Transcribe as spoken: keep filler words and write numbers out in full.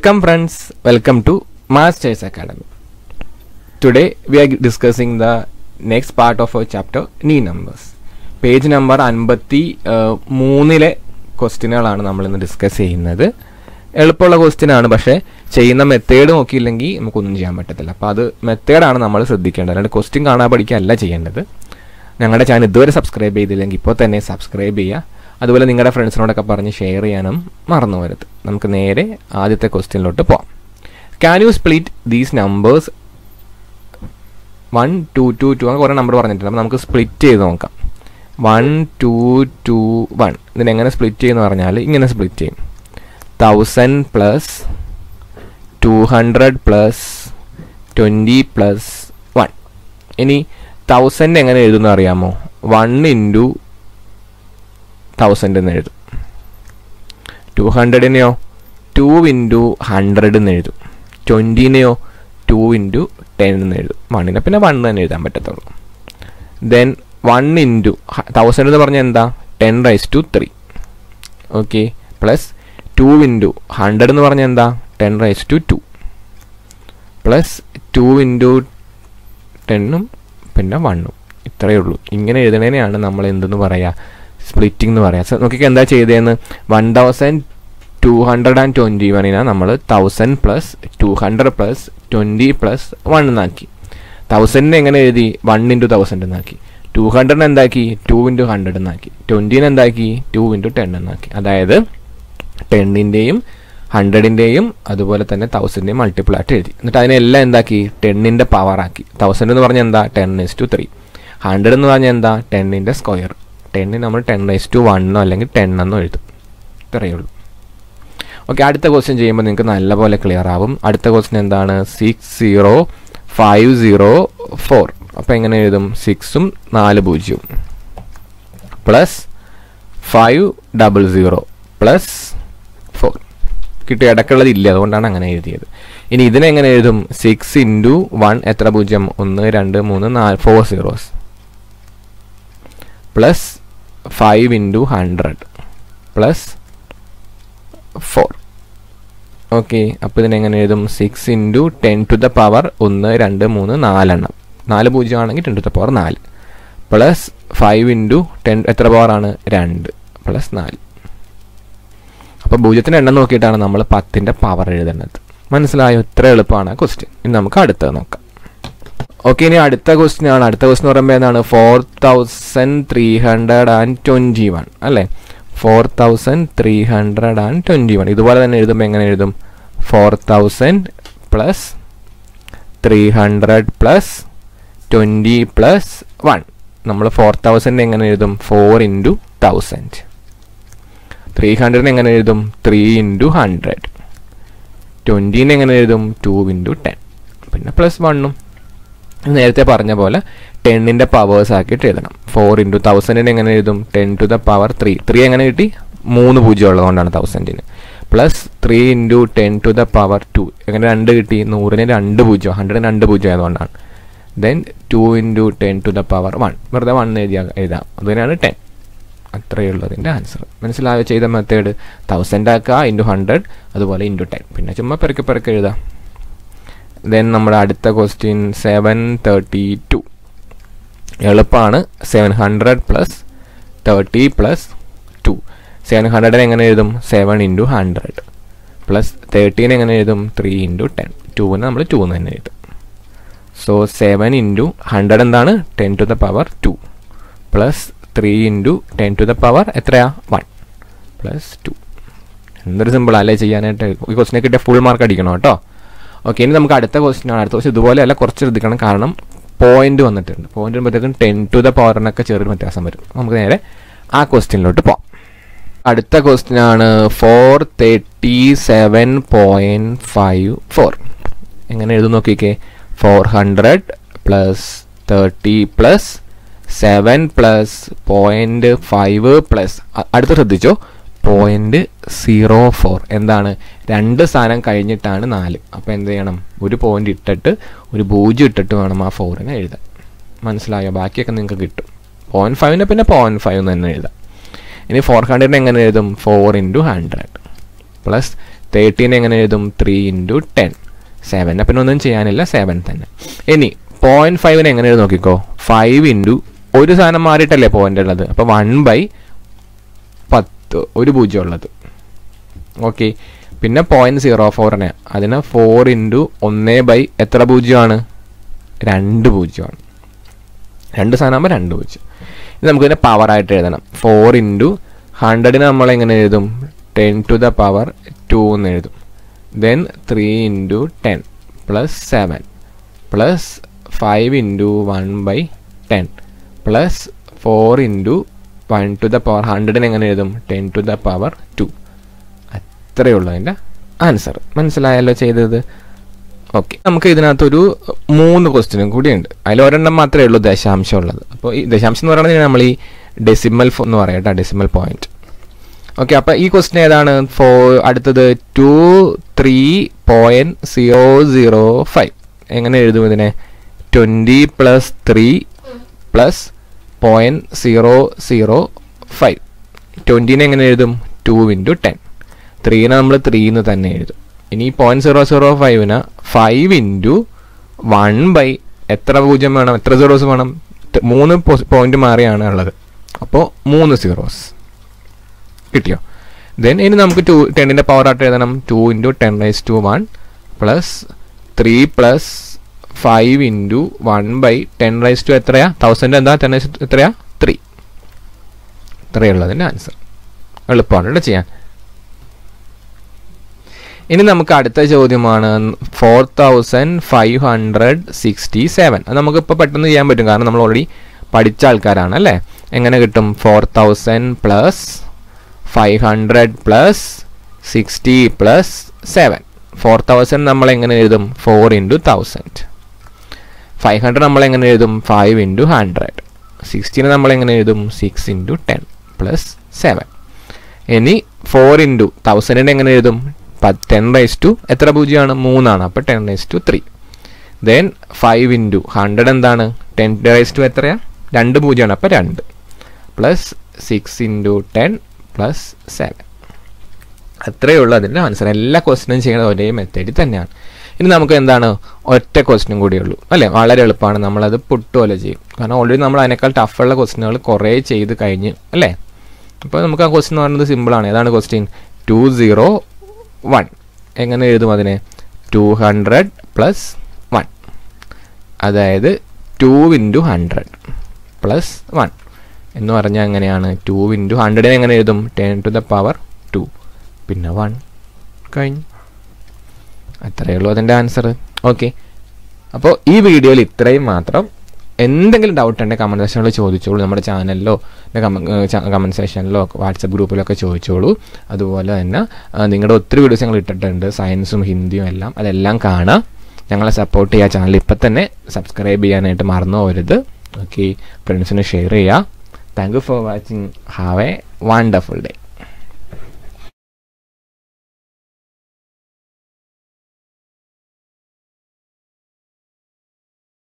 Welcome friends, welcome to Masters Academy. Today we are discussing the next part of our chapter, knee numbers. Page number അൻപത്തി മൂന്നിലെ ക്വസ്റ്റ്യനുകളാണ് നമ്മളിന്ന് discuss ചെയ്യുന്നത്. എളുപ്പമുള്ള question ആണ്, പക്ഷേ ചെയ്യുന്ന മെത്തേഡ് നോക്കിയില്ലെങ്കിൽ നമുക്കൊന്നും ചെയ്യാൻ പറ്റത്തില്ല. അപ്പോൾ അത് മെത്തേഡാണ് നമ്മൾ ശ്രദ്ധിക്കേണ്ടത്, അല്ലാണ്ട് ക്വസ്റ്റ്യൻ കാണാൻ പഠിക്കുകയല്ല ചെയ്യേണ്ടത്. ഞങ്ങളുടെ ചാനൽ ഇതുവരെ സബ്സ്ക്രൈബ് ചെയ്തില്ലെങ്കിൽ ഇപ്പോൾ തന്നെ സബ്സ്ക്രൈബ് ചെയ്യുക. അതുപോലെ നിങ്ങളുടെ ഫ്രണ്ട്സിനോടൊക്കെ പറഞ്ഞ് ഷെയർ ചെയ്യാനും മറന്നു വരരുത്. നമുക്ക് നേരെ ആദ്യത്തെ ക്വസ്റ്റ്യനിലോട്ട് പോകാം. Can you split these numbers one two two two അങ്ങനെ കുറേ നമ്പർ പറഞ്ഞിട്ടുണ്ട്. അപ്പോൾ നമുക്ക് സ്പ്ലിറ്റ് ചെയ്ത് നോക്കാം. വൺ ടു ടു വൺ ഇതിനെങ്ങനെ സ്പ്ലിറ്റ് ചെയ്യുമെന്ന് പറഞ്ഞാൽ ഇങ്ങനെ സ്പ്ലിറ്റ് ചെയ്യും. Thousand plus two hundred plus twenty plus one. ഇനി തൗസൻഡ് എങ്ങനെ എഴുതുമെന്ന് അറിയാമോ? വൺ ഇൻറ്റു തൗസൻഡ് എന്ന് എഴുതും. ടു ഹൺഡ്രഡിനെയോ ടു ഇൻറ്റു ഹൺഡ്രഡ് എന്ന് എഴുതും. ട്വൻറ്റീനെയോ ടു ഇൻറ്റു ടെൻ എന്ന് എഴുതും. വണ്ണിനെ പിന്നെ വൺ തന്നെ എഴുതാൻ പറ്റത്തുള്ളൂ. ദെൻ വൺ ഇൻറ്റു തൗസൻഡ് എന്ന് പറഞ്ഞാൽ എന്താ? Ten raise to three. Okay, plus two into hundred എന്ന് പറഞ്ഞാൽ എന്താ? Ten raise to two. Plus two into ടെന്നും പിന്നെ വണ്ണും. ഇത്രയേ ഉള്ളൂ. ഇങ്ങനെ എഴുതണേനെയാണ് നമ്മൾ എന്തെന്ന് പറയുക? സ്പ്ലിറ്റിംഗ് എന്ന് പറയാം. സോ നോക്കിയൊക്കെ എന്താ ചെയ്തതെന്ന്? One thousand two hundred and twenty വണ്ണിനാ നമ്മൾ thousand plus two hundred plus twenty plus one എന്നാക്കി. തൗസൻഡിനെ എങ്ങനെ എഴുതി? വൺ ഇൻറ്റു തൗസൻഡ് എന്നാക്കി. ടു ഹൺഡ്രഡിന് എന്താക്കി? ടു ഇൻറ്റു ഹൺഡ്രഡ് എന്നാക്കി. ട്വൻറ്റീനെ എന്താക്കി? ടു ഇൻറ്റു ടെൻ എന്നാക്കി. അതായത് ടെന്നിൻ്റെയും ഹൺഡ്രഡിൻ്റെയും അതുപോലെ തന്നെ തൗസൻഡിൻ്റെയും മൾട്ടിപ്പിൾ ആയിട്ട് എഴുതി. എന്നിട്ട് അതിനെല്ലാം എന്താക്കി? ടെന്നിൻ്റെ പവർ ആക്കി. തൗസൻഡ് എന്ന് പറഞ്ഞാൽ എന്താ? Ten is two three. Hundred എന്ന് പറഞ്ഞാൽ എന്താ? ടെന്നിൻ്റെ സ്ക്വയർ. ടെന്നിന് നമ്മൾ ടെൻ റൈസ് ടു വണ്ണോ അല്ലെങ്കിൽ ടെൻ എന്നോ എഴുതും. ഇത്രയേ ഉള്ളൂ. ഓക്കെ, അടുത്ത ക്വസ്റ്റ്യൻ ചെയ്യുമ്പോൾ നിങ്ങൾക്ക് നല്ലപോലെ ക്ലിയർ ആവും. അടുത്ത ക്വസ്റ്റ്യൻ എന്താണ്? Six zero five zero four. അപ്പോൾ എങ്ങനെ എഴുതും? സിക്സും നാല് പൂജ്യവും plus five double zero plus four. കിട്ടിയ ഇടയ്ക്കുള്ളത് ഇല്ല, അതുകൊണ്ടാണ് അങ്ങനെ എഴുതിയത്. ഇനി ഇതിനെങ്ങനെ എഴുതും? സിക്സ് ഇൻറ്റു വൺ എത്ര പൂജ്യം? ഒന്ന് രണ്ട് മൂന്ന് നാല് four zeros plus five into hundred plus four. Okay, അപ്പോൾ ഇതിനെങ്ങനെ എഴുതും? Six into ten to the power ഒന്ന് രണ്ട് മൂന്ന് നാലെണ്ണം. നാല് പൂജ്യം ആണെങ്കിൽ ടെൻ ടു ദ പവർ നാല് പ്ലസ് ഫൈവ് ഇൻറ്റു ടെൻ എത്ര പവറാണ്? രണ്ട് പ്ലസ് നാല്. അപ്പോൾ പൂജ്യത്തിൻ്റെ എണ്ണം നോക്കിയിട്ടാണ് നമ്മൾ പത്തിൻ്റെ പവർ എഴുതേണ്ടത്. മനസ്സിലായോ? ഇത്ര എളുപ്പമാണ് ആ ക്വസ്റ്റ്യൻ. ഇനി നമുക്ക് അടുത്തത് നോക്കാം. ഓക്കെ, ഇനി അടുത്ത ക്വസ്റ്റ്യൻ ആണ്. അടുത്ത ക്വസ്റ്റ്യൻ പറയുമ്പോൾ എന്താണ്? Four thousand three hundred and twenty one അല്ലേ? Four thousand three hundred and twenty one ഇതുപോലെ തന്നെ എഴുതുമ്പോൾ എങ്ങനെ എഴുതും? Four thousand plus three hundred plus twenty plus one. നമ്മൾ ഫോർ തൗസൻഡ് എങ്ങനെ എഴുതും? Four into thousand. ത്രീ ഹൺഡ്രഡിന് എങ്ങനെ എഴുതും? Three into hundred. ട്വൻറ്റീന് എങ്ങനെ എഴുതും? ടു ഇൻറ്റു ടെൻ പിന്നെ പ്ലസ് വണ്ണും. നേരത്തെ പറഞ്ഞ പോലെ ടെന്നിൻ്റെ പവേഴ്സ് ആക്കിയിട്ട് എഴുതണം. ഫോർ ഇൻറ്റു തൗസൻഡിന് എങ്ങനെ എഴുതും? Ten to the power three. Three എങ്ങനെ കിട്ടി? മൂന്ന് പൂജ്യം ഉള്ളതുകൊണ്ടാണ് തൗസൻഡിന്. Plus three into ten to the power two. എങ്ങനെ രണ്ട് കിട്ടി? നൂറിന് രണ്ട് പൂജ്യം, ഹൺഡ്രഡിന് രണ്ട് പൂജ്യം ആയതുകൊണ്ടാണ്. Then two into ten to the power one. വെറുതെ വൺ എഴുതിയാൽ എഴുതാം. അതുതന്നെയാണ് ടെൻ. അത്രയേ ഉള്ളൂ അതിൻ്റെ ആൻസർ. മനസ്സിലായോ? ചെയ്ത മെത്തേഡ് തൗസൻഡ് ആക്കുക, ഇൻറ്റു ഹൺഡ്രഡ്, അതുപോലെ ഇൻറ്റു ടെൻ. പിന്നെ ചുമ്മാ പെരക്കെ പെരക്കെ എഴുതാം. ദെൻ നമ്മുടെ അടുത്ത ക്വസ്റ്റ്യൻ സെവൻ തേർട്ടി ടു. എളുപ്പമാണ്. Seven hundred plus thirty plus two. Seven ഹൺഡ്രഡിന് എങ്ങനെ എഴുതും? സെവൻ ഇൻറ്റു ഹൺഡ്രഡ് പ്ലസ് തേർട്ടീന് എങ്ങനെ എഴുതും? Three into ten. ടൂവിന് നമ്മൾ ടു എന്ന് തന്നെ എഴുതും. സോ സെവൻ ഇൻറ്റു ഹൺഡ്രഡ് എന്താണ്? Ten to the power two plus three into ten to the power എത്രയാ? One plus two. എന്തൊരു സിമ്പിൾ അല്ലേ ചെയ്യാനായിട്ട്? ഈ ക്വസ്റ്റിനെ കിട്ടിയ ഫുൾ മാർക്ക് അടിക്കണം കേട്ടോ. ഓക്കെ, ഇനി നമുക്ക് അടുത്ത ക്വസ്റ്റ്യൻ ആണ്. അടുത്ത ക്വസ്റ്റ്യൻ ഇതുപോലെയല്ല, കുറച്ച് ശ്രദ്ധിക്കണം. കാരണം പോയിന്റ് വന്നിട്ടുണ്ട്. പോയിന്റ് വരുമ്പോഴത്തേക്കും ടെൻ ടു ദ പവറിനൊക്കെ ചെറിയൊരു വ്യത്യാസം വരും. നമുക്ക് നേരെ ആ ക്വസ്റ്റ്യനിലോട്ട് പോകാം. അടുത്ത ക്വസ്റ്റ്യൻ ആണ് four thirty seven point five four. എങ്ങനെ എഴുതും നോക്കിക്കേ? Four hundred plus thirty plus seven plus point five plus അടുത്ത് ശ്രദ്ധിച്ചോ? Point zero four. എന്താണ്? രണ്ട് സ്ഥാനം കഴിഞ്ഞിട്ടാണ് നാല്. അപ്പോൾ എന്ത് ചെയ്യണം? ഒരു പോയിൻ്റ് ഇട്ടിട്ട് ഒരു പൂജ്യം ഇട്ടിട്ട് വേണം ആ ഫോറിനെ എഴുതാൻ. മനസ്സിലായോ? ബാക്കിയൊക്കെ നിങ്ങൾക്ക് കിട്ടും. പോയിൻറ്റ് ഫൈവിനെ പിന്നെ പോയിൻറ്റ് ഫൈവ് എന്ന് തന്നെ എഴുതാം. ഇനി ഫോർ ഹൺഡ്രഡിന് എങ്ങനെ എഴുതും? ഫോർ ഇൻറ്റു ഹൺഡ്രഡ് പ്ലസ് തേർട്ടീൻ എങ്ങനെ എഴുതും ത്രീ ഇൻറ്റു ടെൻ സെവൻ. അപ്പം ഒന്നും ചെയ്യാനില്ല, സെവൻ തന്നെ. ഇനി പോയിൻറ്റ് ഫൈവിന് എങ്ങനെ എഴുതി നോക്കിക്കോ, ഫൈവ് ഇൻറ്റു ഒരു സാധനം മാറിയിട്ടല്ലേ പോയിൻ്റ് ഉള്ളത്, അപ്പോൾ വൺ ബൈ പത്ത് ഒരു പൂജ്യം ഉള്ളത്. ഓക്കെ. പിന്നെ പോയിൻറ്റ് സീറോ ഫോറിന് അതിന് ഫോർ ഇൻറ്റു ഒന്ന് ബൈ എത്ര പൂജ്യമാണ്, രണ്ട് പൂജ്യമാണ്. രണ്ട് സാധനം ആകുമ്പോൾ രണ്ട് പൂജ്യം. ഇത് നമുക്കിതിനെ പവറായിട്ട് എഴുതണം. ഫോർ ഇൻറ്റു ഹൺഡ്രഡിന് നമ്മളെങ്ങനെ എഴുതും, ten to the power two എന്ന് എഴുതും. Then three into ten plus seven plus five into one by ten plus four into one to the power ഹൺഡ്രഡിന് എങ്ങനെ എഴുതും, ten to the power two. അത്രയേ ഉള്ളൂ അതിൻ്റെ ആൻസർ. മനസ്സിലായല്ലോ ചെയ്തത്? ഓക്കെ. നമുക്ക് ഇതിനകത്തൊരു മൂന്ന് ക്വസ്റ്റ്യനും കൂടിയുണ്ട്. അതിൽ ഒരെണ്ണം മാത്രമേ ഉള്ളൂ ദശാംശം ഉള്ളത്. അപ്പോൾ ഈ ദശാംശം എന്ന് പറയുന്നത് നമ്മൾ ഈ ഡെസിമൽ എന്ന് പറയാം കേട്ടോ, ഡെസിമൽ പോയിന്റ്. ഓക്കെ. അപ്പോൾ ഈ ക്വസ്റ്റ്യൻ ഏതാണ്? ഫോ അടുത്തത് two three point zero zero five. എങ്ങനെ എഴുതും ഇതിനെ? Twenty plus three plus point zero zero five. ട്വൻറ്റീനെ എങ്ങനെ എഴുതും? Two into ten. ത്രീനെ നമ്മൾ ത്രീന്ന് തന്നെ എഴുതും. ഇനി പോയിൻറ്റ് സീറോ സീറോ ഫൈവിന് ഫൈവ് ഇൻറ്റു വൺ ബൈ എത്ര പൂജ്യം വേണം, എത്ര സീറോസ് വേണം? മൂന്ന് പോയിന്റ് മാറിയാണ് ഉള്ളത്, അപ്പോൾ മൂന്ന് സീറോസ് കിട്ടിയോ? ദെൻ ഇനി നമുക്ക് ടു ടെന്നിൻ്റെ പവർ ആയിട്ട് എഴുതണം. Two into ten raise to one plus three plus five into one by ten raise to എത്രയാ? തൗസൻഡ് എന്താ? ടെൻ റൈസ് എത്രയാ? ത്രീ. ഇത്രയുള്ളതിൻ്റെ ആൻസർ. എളുപ്പമാണ് ഇവിടെ ചെയ്യാൻ. ഇനി നമുക്ക് അടുത്ത ചോദ്യമാണ് four thousand five hundred sixty seven. അത് നമുക്കിപ്പോൾ പെട്ടെന്ന് ചെയ്യാൻ പറ്റും, കാരണം നമ്മൾ ഓൾറെഡി പഠിച്ച ആൾക്കാരാണ് അല്ലേ. എങ്ങനെ കിട്ടും? Four thousand plus five hundred plus sixty plus seven. Four thousand നമ്മൾ എങ്ങനെ എഴുതും? Four into thousand. Five hundred നമ്മൾ എങ്ങനെ എഴുതും? Five into hundred. സിക്സ്റ്റീന് നമ്മൾ എങ്ങനെ എഴുതും? Six into ten plus seven. ഇനി ഫോർ ഇൻറ്റു തൗസൻഡിന് എങ്ങനെ എഴുതും? ടെൻ റൈസ് ടു എത്ര പൂജ്യമാണ്? മൂന്നാണ്, അപ്പോൾ ten raise to three. Then five into hundred എന്താണ്? ടെൻ റൈസ് ടു എത്രയാണ്? രണ്ട് പൂജ്യമാണ്, അപ്പോൾ രണ്ട് plus six into ten plus seven. അത്രയേ ഉള്ളൂ അതിൻ്റെ ആൻസർ. എല്ലാ ക്വസ്റ്റ്യനും ചെയ്യുന്നത് ഒരേ മെത്തേഡിൽ തന്നെയാണ്. ഇനി നമുക്ക് എന്താണ്, ഒറ്റ ക്വസ്റ്റ്യൻ കൂടിയേ ഉള്ളൂ അല്ലേ. വളരെ എളുപ്പമാണ്, നമ്മളത് പുട്ടുപോലെ ചെയ്യും. കാരണം ഓൾറെഡി നമ്മൾ അതിനേക്കാൾ ടഫുള്ള ക്വസ്റ്റ്യനുകൾ കുറേ ചെയ്ത് കഴിഞ്ഞ് അല്ലേ. അപ്പോൾ നമുക്ക് ആ ക്വസ്റ്റ്യൻ എന്ന് പറയുന്നത് സിമ്പിളാണ്. ഏതാണ് ക്വസ്റ്റ്യൻ? To zero one. എങ്ങനെ എഴുതും അതിനെ? ടു ഹൺഡ്രഡ് പ്ലസ് വൺ, അതായത് two into hundred plus one എന്ന് പറഞ്ഞാൽ എങ്ങനെയാണ്? ടു ഇൻറ്റു ഹൺഡ്രഡിനെ എങ്ങനെ എഴുതും? Ten to the power two, പിന്നെ വൺ, കഴിഞ്ഞു. അത്രയേ ഉള്ളൂ അതിൻ്റെ ആൻസർ. ഓക്കെ. അപ്പോൾ ഈ വീഡിയോയിൽ ഇത്രയും മാത്രം. എന്തെങ്കിലും ഡൗട്ട് ഉണ്ടെങ്കിൽ കമൻറ്റ് സെക്ഷനിൽ ചോദിച്ചോളൂ. നമ്മുടെ ചാനലിലോ കമൻറ്റ് സെക്ഷനിലോ വാട്സപ്പ് ഗ്രൂപ്പിലൊക്കെ ചോദിച്ചോളൂ. അതുപോലെ തന്നെ നിങ്ങളുടെ ഒത്തിരി വീഡിയോസ് ഞങ്ങൾ ഇട്ടിട്ടുണ്ട്, സയൻസും ഹിന്ദിയും എല്ലാം. അതെല്ലാം കാണാം. ഞങ്ങളെ സപ്പോർട്ട് ചെയ്യുക. ചാനൽ ഇപ്പം തന്നെ സബ്സ്ക്രൈബ് ചെയ്യാനായിട്ട് മറന്നു പോകരുത്. ഓക്കെ. ഫ്രണ്ട്സിന് ഷെയർ ചെയ്യുക. Thank you for watching. Have a wonderful day.